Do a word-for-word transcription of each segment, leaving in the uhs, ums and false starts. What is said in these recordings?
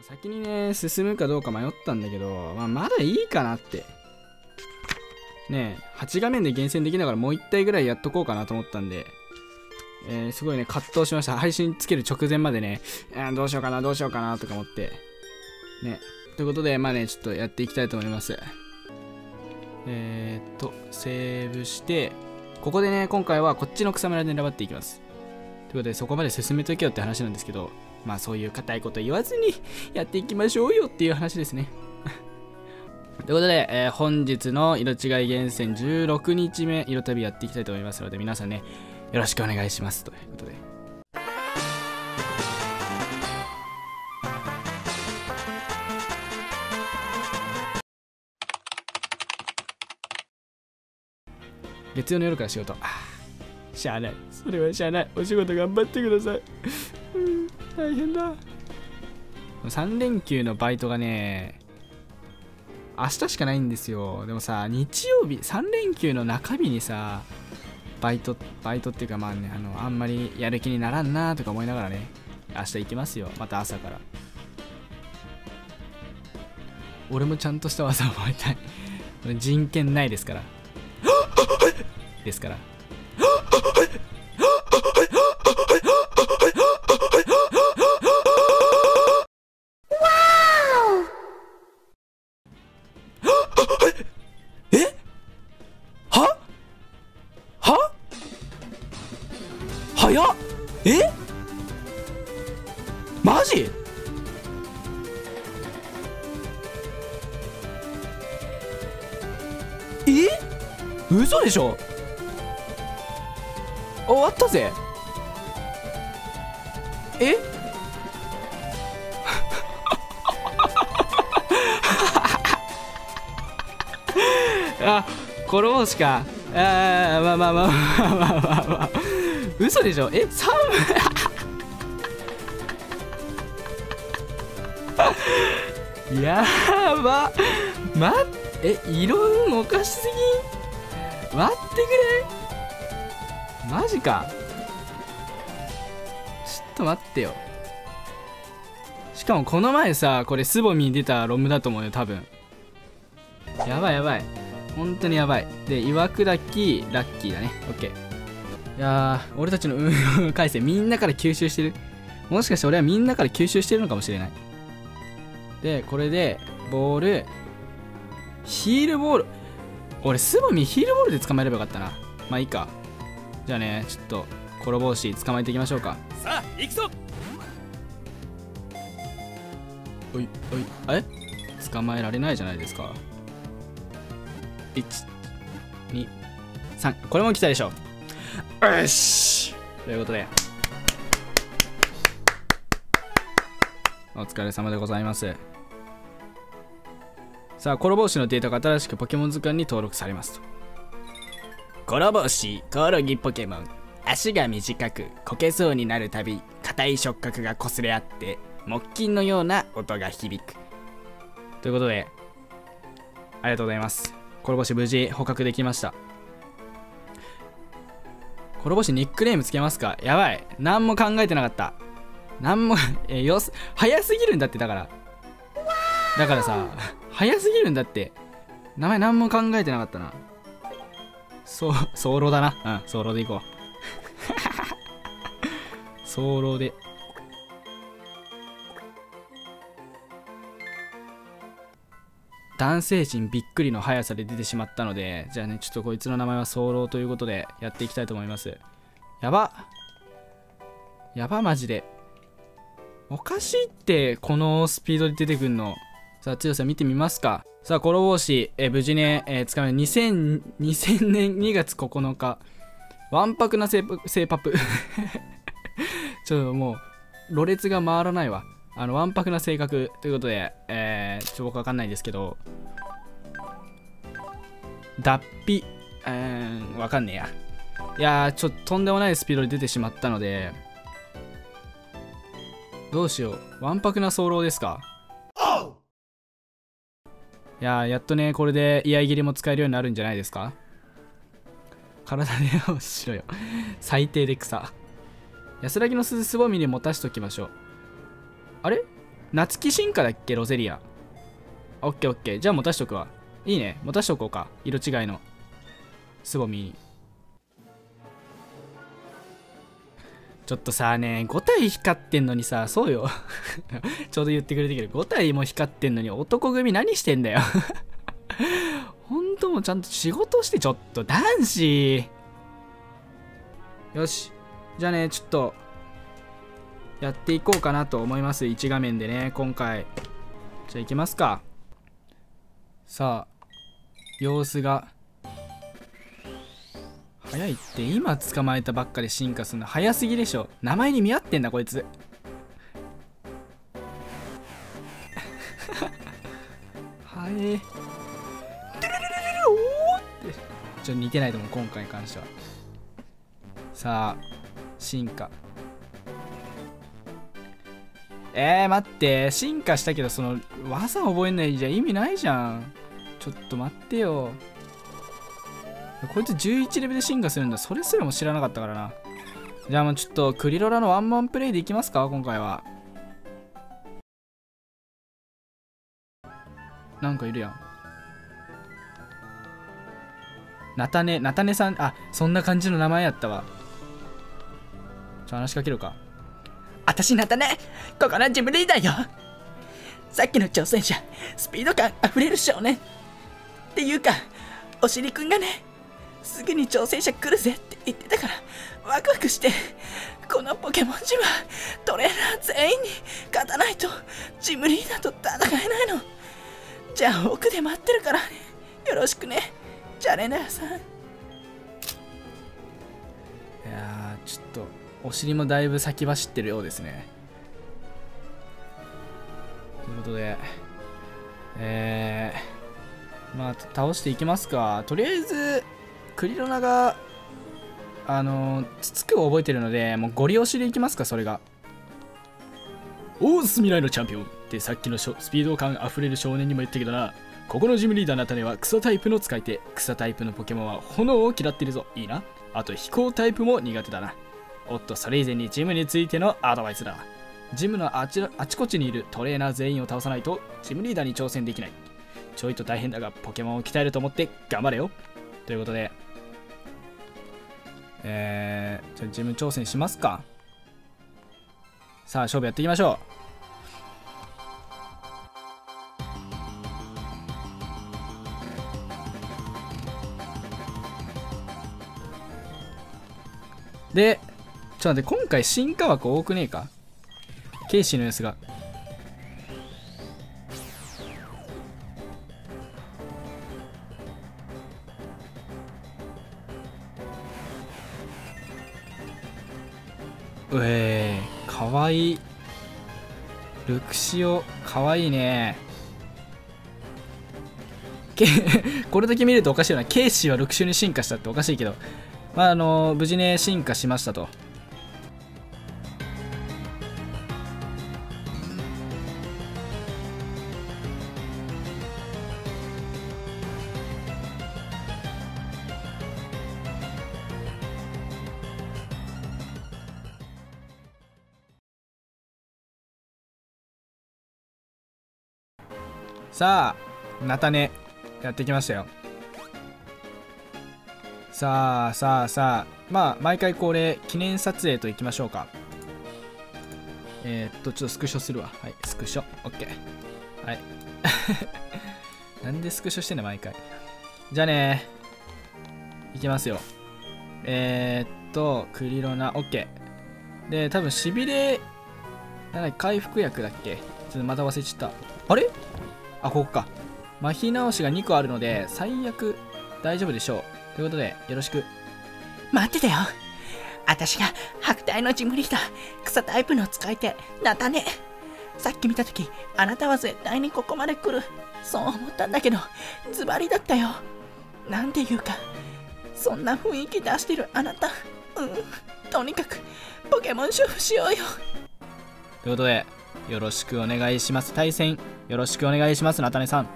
先にね進むかどうか迷ったんだけど、まあ、まだいいかなってね。えはち画面で厳選できながらもういち体ぐらいやっとこうかなと思ったんで、えー、すごいね葛藤しました。配信つける直前までね、えー、どうしようかなどうしようかなとか思ってね。ということでまあねちょっとやっていきたいと思います。えー、っとセーブして、ここでね今回はこっちの草むらで粘っていきます。ということでそこまで進めとけよって話なんですけど、まあそういう固いこと言わずにやっていきましょうよっていう話ですね。ということで、えー、本日の色違い厳選じゅうろくにちめ色旅やっていきたいと思いますので、皆さんねよろしくお願いしますということで。月曜の夜から仕事、あしゃあない、それはしゃあない、お仕事頑張ってください。うん大変だ。さん連休のバイトがね明日しかないんですよ。でもさ日曜日さん連休の中日にさバイトバイトっていうかまあね、あのあんまりやる気にならんなとか思いながらね、明日行きますよ、また朝から。俺もちゃんとした技を覚えたい。俺人権ないですからですから。早っ。えマジ？え嘘でしょ。終わったぜ。えあ、このしか。ああ、まあまあまあまあまあまあまあ。嘘でしょ。え、さんやば。待って、え、色運おかしすぎ。待ってくれ。マジか。ちょっと待ってよ。しかもこの前さ、これスボミに出たロムだと思うよ多分。やばいやばい、本当にやばい。で岩砕きラッキーだね。オッケー。いやー、俺たちの運用回線みんなから吸収してる。もしかして俺はみんなから吸収してるのかもしれない。でこれでボールヒールボール、俺スボミヒールボールで捕まえればよかったな。まあいいか。じゃあねちょっとコロボウシ捕まえていきましょうか。 さあ行くぞ。 おいおい、え捕まえられないじゃないですか。いちにさん、これも来たでしょ。よしということでお疲れ様でございます。さあコロボウシのデータが新しくポケモン図鑑に登録されますと。コロボウシコオロギポケモン、足が短くこけそうになるたび硬い触覚が擦れ合って木琴のような音が響くということで、ありがとうございます。コロボウシ無事捕獲できました。コロボウシニックネームつけますか。やばい、何も考えてなかった。何もえよす早すぎるんだって。だからだからさ早すぎるんだって。名前何も考えてなかったな。そう早漏だな。うん早漏でいこう早漏で。男性陣びっくりの速さで出てしまったので、じゃあねちょっとこいつの名前は早漏ということでやっていきたいと思います。やばやばマジでおかしいって、このスピードで出てくんの。さあ強さ見てみますか。さあコロボウシえ無事ね、えー、つかめるにせんねんにがつここのか、わんぱくなセーパプちょっともうろれつが回らないわ。あのわんぱくな性格ということで、えー、ちょっと僕わかんないですけど、脱皮、うーん、わかんねえや。いやー、ちょっととんでもないスピードで出てしまったので、どうしよう。わんぱくな早漏ですか。いやー、やっとね、これで居合切りも使えるようになるんじゃないですか。体でよしろよ。最低で草。安らぎの鈴すぼみに持たしときましょう。あれ夏木進化だっけロゼリア。オッケーオッケー。じゃあ持たしとくわ。いいね。持たしとこうか。色違いのすぼみに。ちょっとさね、ご体光ってんのにさ、そうよ。ちょうど言ってくれてるけど、ご体も光ってんのに男組何してんだよ。ほんともうちゃんと仕事して、ちょっと男子。よし。じゃあね、ちょっと、やっていこうかなと思います。いち画面でね、今回。じゃあ行きますか。さあ、様子が。早いって、今捕まえたばっかで進化するの早すぎでしょ。名前に見合ってんだこいつ。はえ。ちょっと似てないと思う今回に関しては。さあ進化。えー、待って、進化したけどその技覚えないじゃ意味ないじゃん。ちょっと待ってよ。こいつじゅういちレベルで進化するんだ。それすらも知らなかったからな。じゃあもうちょっとクリロラのワンマンプレイでいきますか今回は。なんかいるやん。菜種、菜種さん、あ、そんな感じの名前やったわ。ちょ、話しかけるか。 あたし菜種、ここのジムリーダーよ。さっきの挑戦者、スピード感あふれる少年。っていうか、おしりくんがね、すぐに挑戦者来るぜって言ってたからワクワクして、このポケモンジムはトレーナー全員に勝たないとジムリーダーと戦えないの。じゃあ奥で待ってるからね、よろしくねチャレナーさん。いやー、ちょっとお尻もだいぶ先走ってるようですね。ということでえー、まあ倒していきますか。とりあえずクリロナがあのつつくを覚えてるので、もうゴリ押しでいきますか。それがおースミライのチャンピオンってさっきのスピード感あふれる少年にも言ったけどな。ここのジムリーダーの種は草タイプの使い手。草タイプのポケモンは炎を嫌ってるぞ。いいな。あと飛行タイプも苦手だな。おっと、それ以前にジムについてのアドバイスだ。ジムのあちらあちこちにいるトレーナー全員を倒さないとジムリーダーに挑戦できない。ちょいと大変だがポケモンを鍛えると思って頑張れよ。ということでえー、じゃあジム挑戦しますか。さあ勝負やっていきましょう。でちょっと待って、今回進化枠多くねえか。ケイシーの様子がうえー、かわいい。ルクシオかわいいね。けこれだけ見るとおかしいよな。ケイシーはルクシオに進化したっておかしいけど、まああの無事ね進化しましたと。さあ菜種やってきましたよ。さあさあさあ、まあ毎回これ記念撮影といきましょうか。えー、っとちょっとスクショするわ。はい、スクショ OK。 はいなんでスクショしてんの毎回。じゃあねいきますよ。えー、っとクリロナ OK で、多分しびれなんだっけ、回復薬だっけ。ちょっとまた忘れちゃった。あれ、あ、ここか。麻痺直しがにこあるので最悪大丈夫でしょう。ということでよろしく。 待ってたよ。あたしが白帯のジムリーダー、草タイプの使い手菜種。さっき見たときあなたは絶対にここまで来る、そう思ったんだけどズバリだったよ。なんていうかそんな雰囲気出してるあなた、うんとにかくポケモン勝負しようよ。 ということでよろしくお願いします。対戦よろしくお願いします菜種さん。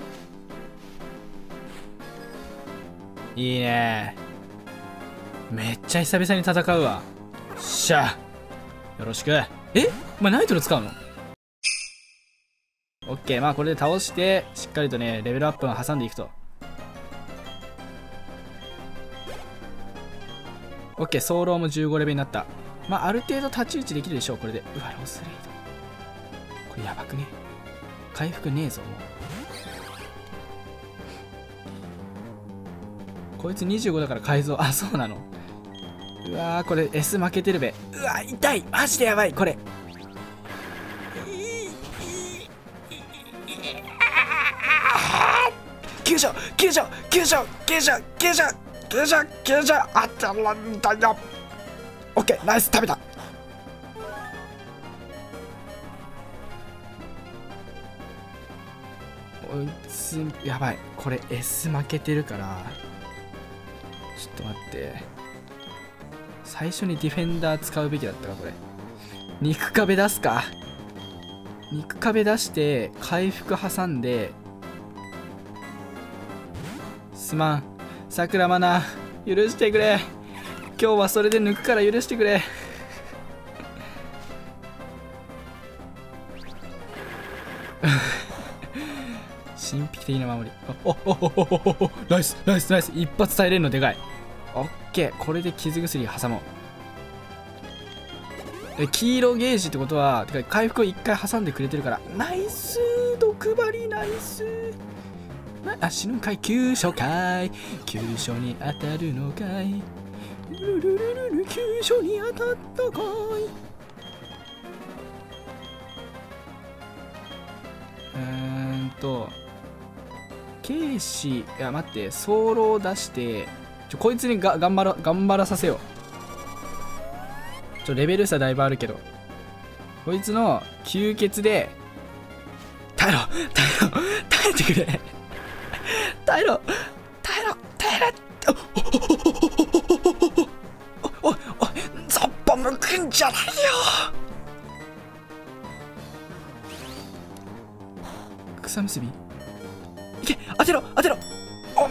いいね、めっちゃ久々に戦うわ。しゃあよろしく。え、お前ナイトル使うの？ オッケー。まあこれで倒してしっかりとねレベルアップを挟んでいくと。オッケー。早漏もじゅうごレベルになった。まあある程度太刀打ちできるでしょうこれで。うわロスレイドこれやばくね。回復ねえぞもう。こいつにじゅうごだから改造。あそうなの。うわーこれ S 負けてるべ。うわ痛いマジでやばいこれ。救助救助救助救助救助救助救助あったらんだよ。オッケーナイス食べた。こいつやばいこれ S 負けてるからちょっと待って。最初にディフェンダー使うべきだったかこれ。肉壁出すか。肉壁出して回復挟んで。すまんさくらまな許してくれ。今日はそれで抜くから許してくれ。神秘的な守り。おおおおおナイスナイスナイス。一発耐えれるのでかい。オッケーこれで傷薬挟もう。え黄色ゲージってことはてか回復を一回挟んでくれてるからナイス。毒針ナイス。あ死ぬんかい。急所かい。急所に当たるのかい。ルルルルル急所に当たったかい。うーんとケイシいや待って早漏出してちょこいつにが頑張ら頑張らさせよう。ちょレベル差だいぶあるけどこいつの吸血で耐えろ耐えろ耐えてくれ耐えろ耐えろ耐えろ。おおおおザッパ向くんじゃないよ。草結びいけ当てろ当てろ。お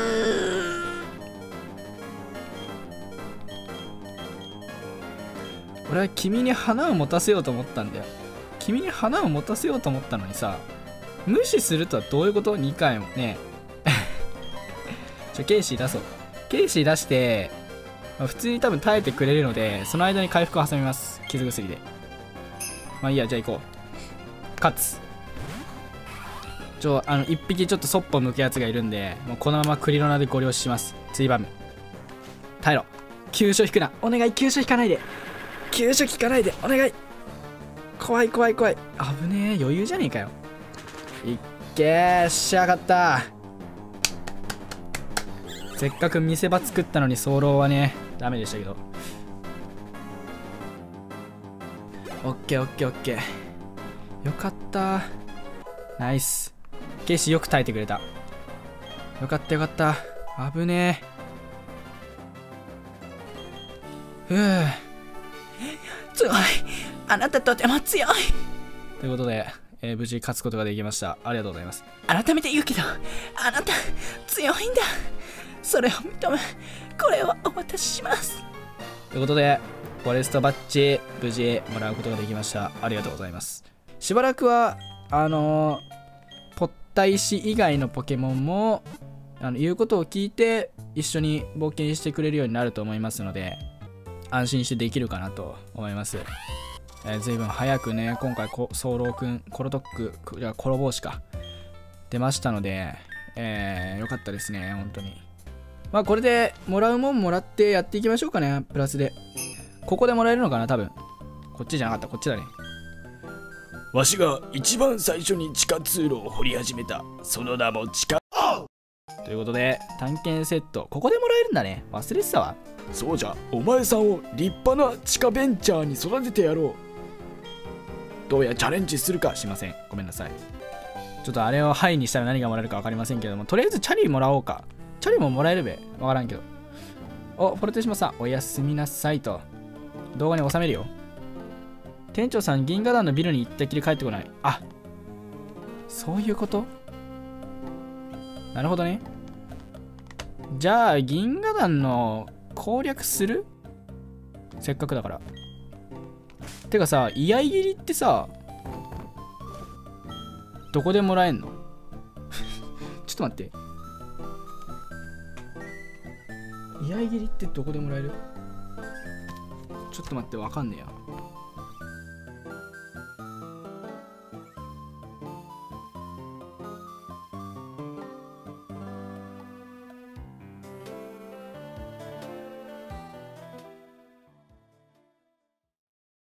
俺は君に花を持たせようと思ったんだよ。君に花を持たせようと思ったのにさ無視するとはどういうこと。にかいもねちょケイシー出そう。ケイシー出して、まあ、普通に多分耐えてくれるのでその間に回復を挟みます。傷薬で。まあいいやじゃあ行こう。勝つ。ちょあのいっぴきちょっとそっぽ向くやつがいるんでもうこのままクリロナでご了承します。ツイバム耐えろ。急所引くなお願い。急所引かないで急所引かないでお願い。怖い怖い怖い危ねえ余裕じゃねえかよ。いっけーしやがった。せっかく見せ場作ったのに早漏はねダメでしたけど。オッケーオッケーオッケーよかったナイス。ケイシーよく耐えてくれた。よかったよかった。危ねえ。ふう強いあなたとても強い。 ということで、えー無事勝つことができました。ありがとうございます。 改めて言うけどあなた強いんだ。それを認めこれをお渡しします。 ということでフォレストバッジ無事もらうことができました。ありがとうございます。しばらくはあのー、ポッタ石以外のポケモンもあの言うことを聞いて一緒に冒険してくれるようになると思いますので安心してできるかなと思います。えー、随分早くね今回早漏くんコロトックいやコロボウシか出ましたので、えー、よかったですね本当に。まあこれでもらうもんもらってやっていきましょうかね。プラスでここでもらえるのかな多分。こっちじゃなかったこっちだね。 わしが一番最初に地下通路を掘り始めたその名も地下。 ということで探検セットここでもらえるんだね。忘れてたわ。 そうじゃお前さんを立派な地下ベンチャーに育ててやろう。どうやチャレンジするか。 すいませんごめんなさい。ちょっとあれをハイにしたら何がもらえるか分かりませんけどもとりあえずチャリもらおうか。チャリももらえるべ分からんけど。おフォルテシマさんおやすみなさいと動画に収めるよ。店長さん銀河団のビルに行ったきり帰ってこない。あそういうこと。なるほどね。じゃあ銀河団の攻略するせっかくだから。てかさ居合斬りってさどこでもらえんのちょっと待って、居合切りってどこでもらえる？ちょっと待って、わかんねえや。